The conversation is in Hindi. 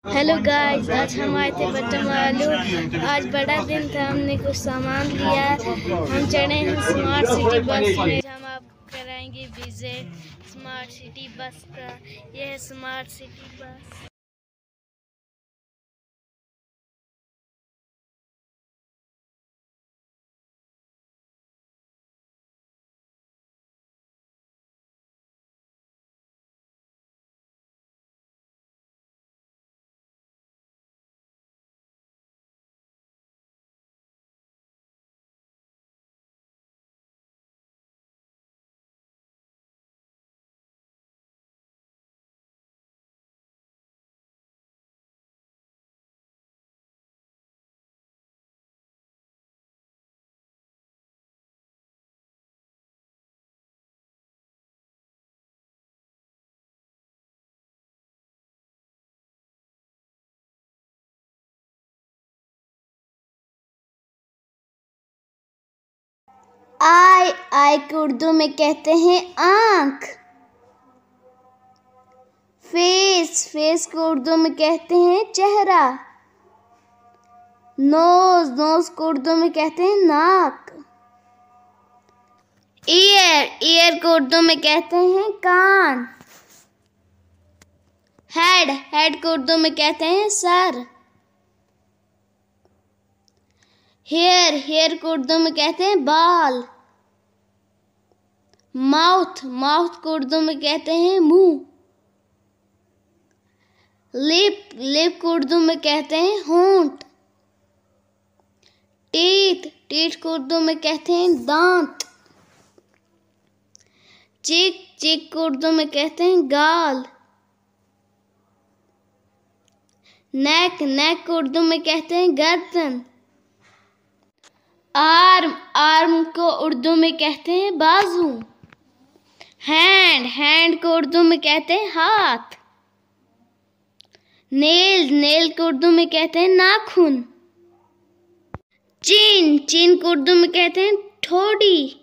हेलो गाइस, आज हम आए थे बटमालू। आज बड़ा दिन था, हमने कुछ सामान लिया। हम चढ़े हैं स्मार्ट सिटी बस में। हम आपको कराएंगे विजिट स्मार्ट सिटी बस का। यह है स्मार्ट सिटी बस। आई को उर्दू में कहते हैं आँख। फेस को उर्दू में कहते हैं चेहरा। नोज को उर्दू में कहते हैं नाक। ईयर को उर्दू में कहते हैं कान। हेड को उर्दू में कहते हैं सर। हेयर को उर्दू में कहते हैं बाल। माउथ को उर्दू में कहते हैं मुंह। लिप को उर्दू में कहते हैं होंठ। टीथ को उर्दू में कहते हैं दांत। चीक को उर्दू में कहते हैं गाल। नेक को उर्दू में कहते हैं गर्दन। आर्म को उर्दू में कहते हैं बाजू। हैंड को उर्दू में कहते हैं हाथ। नेल को उर्दू में कहते हैं नाखून। चिन को उर्दू में कहते हैं ठोड़ी।